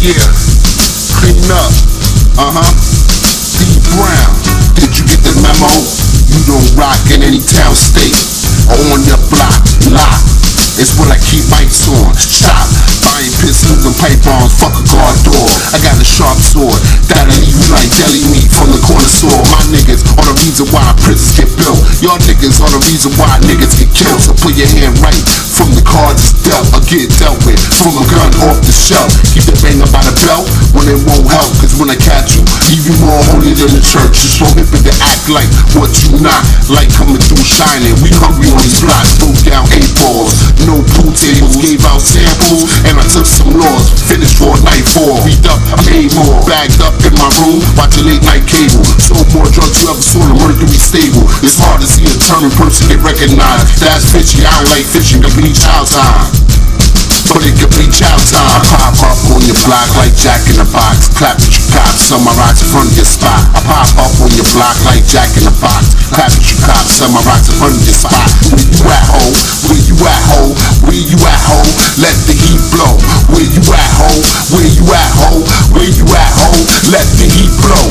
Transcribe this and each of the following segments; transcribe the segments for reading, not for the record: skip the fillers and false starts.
Yeah, clean up. D Brown, did you get the memo? You don't rock in any town, state, or on your block, lock. It's when I keep mics on, shop, buying pistols and pipe bombs, fuck a guard door. I got a sharp sword, that'll leave you like deli meat from the corner store. My niggas are the reason why prisons get built. Y'all niggas are the reason why niggas get killed. So put your hand right from the cards is dealt, or get dealt with from a gun off the shelf. Keep the banger by the belt when it won't help, cause when I catch you, leave you more holy than the church. You're so hip to act like what you not, like coming through shining. We hungry on these blocks, throw down 8 balls. No pool tables, gave out samples, and I took some laws. Finished for a nightfall, read up, I made more. Bagged up in my room, watching late night cable. Sold more drugs you ever saw in a Mercury stable. It's hard to see a determined person get recognized. That's fishy, I don't like fishing, it could be child time. But it could be child time. I pop up on your block like Jack in the Box. Clap at your cops, summarize in front of your spot. I pop up on your block like Jack in the Box. Clap at your cops, summarize in front of your spot. Where you at, ho? Where you at, ho? Where you at, ho? Let the heat blow. Where you at, ho? Where you at, ho? Where you at, ho? Let the heat blow.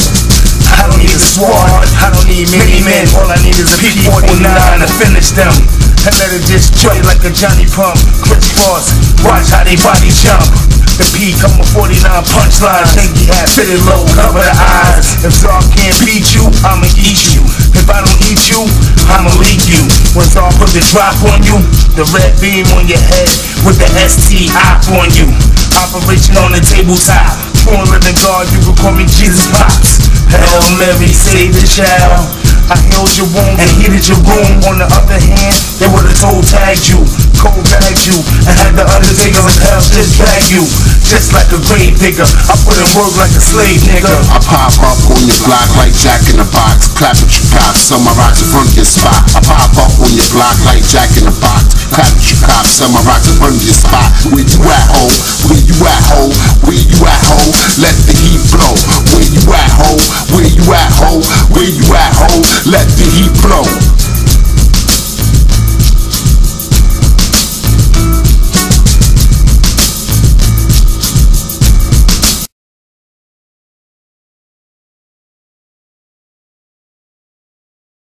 I don't need a squad, I don't need many men. All I need is a P49 to finish them. And let it just joy like a Johnny Pump. Crisscross, watch how they body jump. The P come with 49 punchlines. Stinky hat, fitted low, cover the eyes. If Zar can't beat you, I'ma eat you. If I don't eat you, I'ma leak you. When Zar put the drop on you, the red beam on your head with the ST op on you. Operation on the tabletop. True and living God, you can call me Jesus Pops. Hail Mary, save the child. I healed your wound and heated your room. On the other hand, they would've toe tagged you, cold bagged you, and had the undertakers of hell just drag you. Just like a grave digger, I put in work like a slave nigga. I pop up on your block like Jack in the Box. Clap at your cops, summarize in front of your spot. I pop up on your block like Jack in the Box. Clap at your cops, summarize in front of your spot. Where you at, ho? Where you at, ho? Where you at, ho? Let the heat blow. Where you at, ho? Where you at, ho? Where you at, ho? Let the heat blow.